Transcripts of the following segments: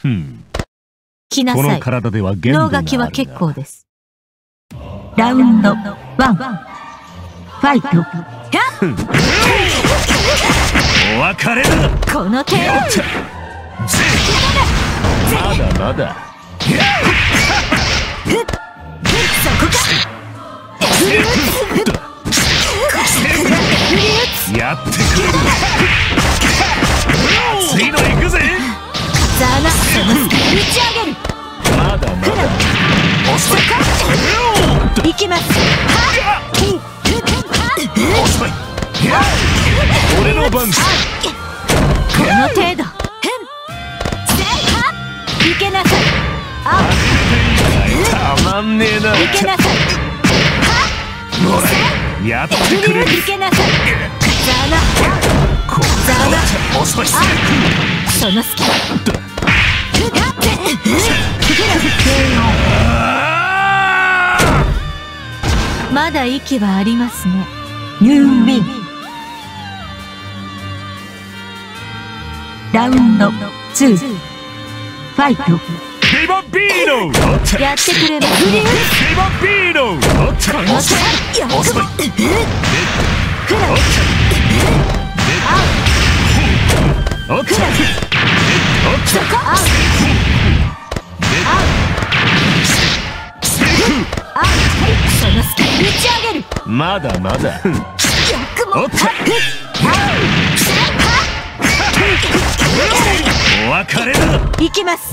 来なさい。 この体では限度があるな。 脳書きは結構です。 ラウンド1、ファイト。 お別れだ。 この手をまだまだ。 そこか。 やってくれる。熱いの行くぜ。 ザーナその打ち上げる。 まだまだ。遅い。 行きます。 遅い。俺の番。 この程度。行けなさい。 たまんねえな。 行けなさい。 ほらやってくれる。 行けなさい。ザーナザーナ遅い。 その隙。まだ息はありますね。 ユーミン。ラウンド2、ファイト。 ビバビーノ。 やってくれます。 ビバビーノ。 この手遅い。 フラおっと。 そこその隙打ち上げる。 まだまだ。 よくもお別れだ。 行きます。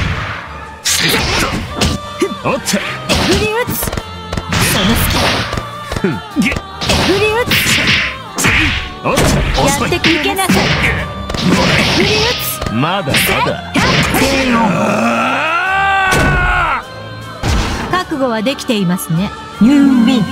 おっと。 振り打つ。その隙振り打つ。 おっと。遅い。 やっていけなさい。振り打つ。 まだまだ。 覚悟はできていますね。 ユーミン。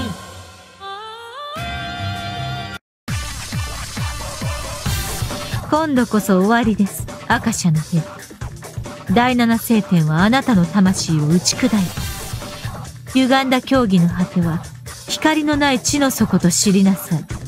今度こそ終わりです。アカシャの手。第七聖典はあなたの魂を打ち砕いた。歪んだ競技の果ては光のない地の底と知りなさい。